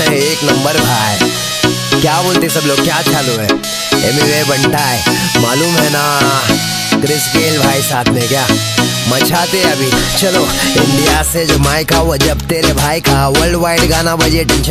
एक नंबर भाई। क्या बोलते सब लोग, क्या चालू है? एमिवे बनता है, मालूम है ना? क्रिस गेल भाई साथ में क्या मचाते अभी। चलो इंडिया से जमाइका वो जब तेरे भाई का वर्ल्ड वाइड गाना बजे टेंशन